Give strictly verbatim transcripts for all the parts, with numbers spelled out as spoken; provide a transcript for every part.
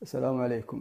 السلام عليكم.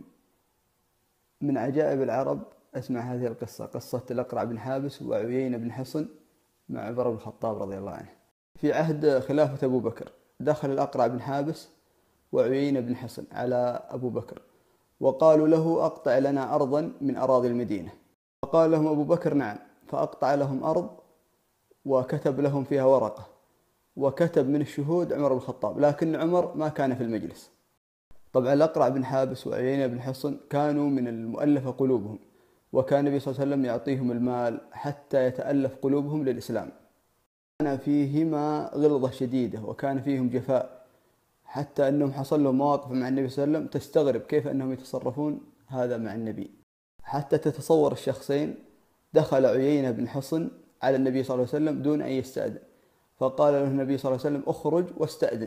من عجائب العرب أسمع هذه القصة، قصة الأقرع بن حابس وعيينة بن حصن مع عمر بن الخطاب رضي الله عنه. في عهد خلافة أبو بكر دخل الأقرع بن حابس وعيينة بن حصن على أبو بكر وقالوا له: أقطع لنا أرضا من أراضي المدينة. فقال لهم أبو بكر: نعم. فأقطع لهم أرض وكتب لهم فيها ورقة، وكتب من الشهود عمر بن الخطاب، لكن عمر ما كان في المجلس. طبعا الأقرع بن حابس وعيينة بن حصن كانوا من المؤلفة قلوبهم، وكان النبي صلى الله عليه وسلم يعطيهم المال حتى يتألف قلوبهم للإسلام. كان فيهما غلظة شديدة وكان فيهم جفاء، حتى أنهم حصل لهم مواقف مع النبي صلى الله عليه وسلم تستغرب كيف أنهم يتصرفون هذا مع النبي. حتى تتصور الشخصين: دخل عيينة بن حصن على النبي صلى الله عليه وسلم دون أن يستأذن، فقال له النبي صلى الله عليه وسلم: اخرج واستأذن.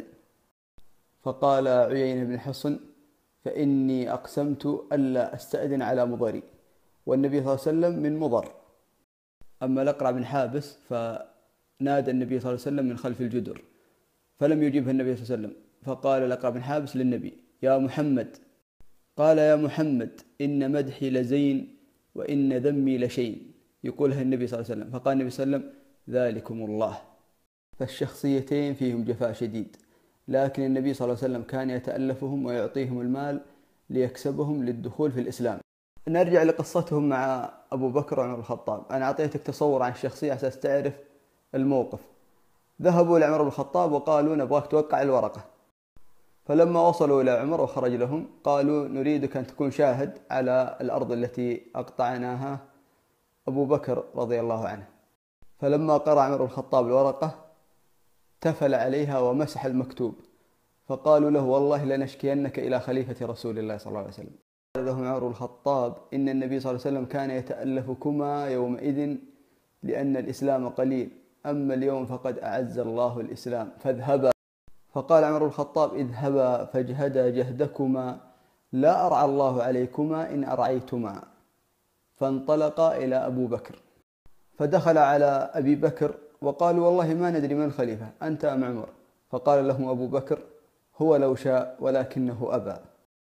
فقال عيينة بن حصن: فإني أقسمت ألا أستأذن على مضري، والنبي صلى الله عليه وسلم من مضر. أما الأقرع بن حابس فنادى النبي صلى الله عليه وسلم من خلف الجدر فلم يجبه النبي صلى الله عليه وسلم، فقال الأقرع بن حابس للنبي: يا محمد. قال: يا محمد، إن مدحي لزين وإن ذمي لشين. يقولها النبي صلى الله عليه وسلم. فقال النبي صلى الله عليه وسلم: ذلكم الله. فالشخصيتين فيهم جفاء شديد، لكن النبي صلى الله عليه وسلم كان يتألفهم ويعطيهم المال ليكسبهم للدخول في الإسلام. نرجع لقصتهم مع أبو بكر وعمر الخطاب. أنا أعطيتك تصور عن الشخصية على أساس تعرف الموقف. ذهبوا لعمر بن الخطاب وقالوا: نبغاك توقع الورقة. فلما وصلوا إلى عمر وخرج لهم قالوا: نريدك أن تكون شاهد على الأرض التي أقطعناها أبو بكر رضي الله عنه. فلما قرأ عمر بن الخطاب الورقة تفل عليها ومسح المكتوب، فقالوا له: والله لنشكينك إلى خليفة رسول الله صلى الله عليه وسلم. قال لهم عمر بن الخطاب: إن النبي صلى الله عليه وسلم كان يتألفكما يومئذ لأن الإسلام قليل، أما اليوم فقد أعز الله الإسلام، فاذهبا. فقال عمر بن الخطاب: اذهبا فاجهدا جهدكما، لا أرعى الله عليكما إن أرعيتما. فانطلقا إلى أبو بكر، فدخل على أبي بكر وقالوا: والله ما ندري من الخليفة، أنت أم عمر؟ فقال لهم أبو بكر: هو لو شاء ولكنه أبى.